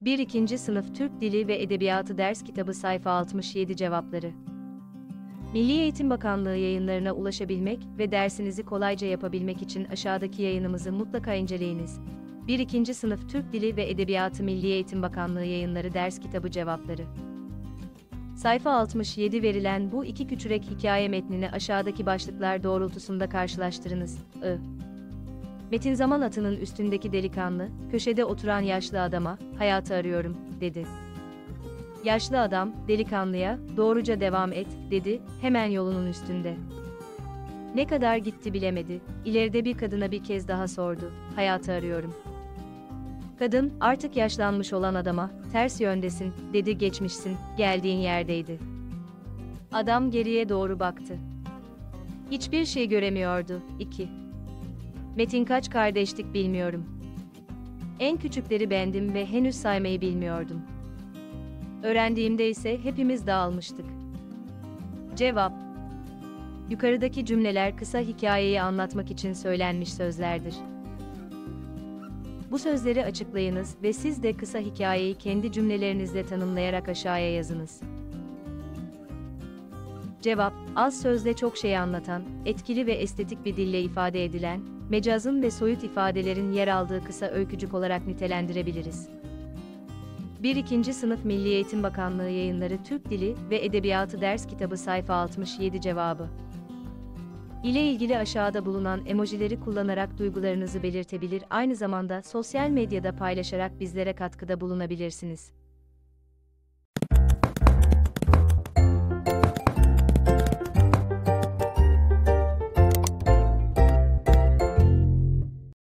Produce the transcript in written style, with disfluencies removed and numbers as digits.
1-2. Sınıf Türk Dili ve Edebiyatı Ders Kitabı Sayfa 67 Cevapları. Milli Eğitim Bakanlığı yayınlarına ulaşabilmek ve dersinizi kolayca yapabilmek için aşağıdaki yayınımızı mutlaka inceleyiniz. 1-2. Sınıf Türk Dili ve Edebiyatı Milli Eğitim Bakanlığı Yayınları Ders Kitabı Cevapları. Sayfa 67 verilen bu iki küçürek hikaye metnini aşağıdaki başlıklar doğrultusunda karşılaştırınız. Metin zaman atının üstündeki delikanlı, köşede oturan yaşlı adama, hayatı arıyorum, dedi. Yaşlı adam, delikanlıya, doğruca devam et, dedi, hemen yolunun üstünde. Ne kadar gitti bilemedi, ileride bir kadına bir kez daha sordu, hayatı arıyorum. Kadın, artık yaşlanmış olan adama, ters yöndesin, dedi geçmişsin, geldiğin yerdeydi. Adam geriye doğru baktı. Hiçbir şey göremiyordu. 2. Metin kaç kardeştik bilmiyorum. En küçükleri bendim ve henüz saymayı bilmiyordum. Öğrendiğimde ise hepimiz dağılmıştık. Cevap. Yukarıdaki cümleler kısa hikayeyi anlatmak için söylenmiş sözlerdir. Bu sözleri açıklayınız ve siz de kısa hikayeyi kendi cümlelerinizle tanımlayarak aşağıya yazınız. Cevap, az sözle çok şey anlatan, etkili ve estetik bir dille ifade edilen, mecazın ve soyut ifadelerin yer aldığı kısa öykücük olarak nitelendirebiliriz. 1-2. Sınıf Milli Eğitim Bakanlığı Yayınları Türk Dili ve Edebiyatı Ders Kitabı Sayfa 67 Cevabı ile ilgili aşağıda bulunan emojileri kullanarak duygularınızı belirtebilir, aynı zamanda sosyal medyada paylaşarak bizlere katkıda bulunabilirsiniz.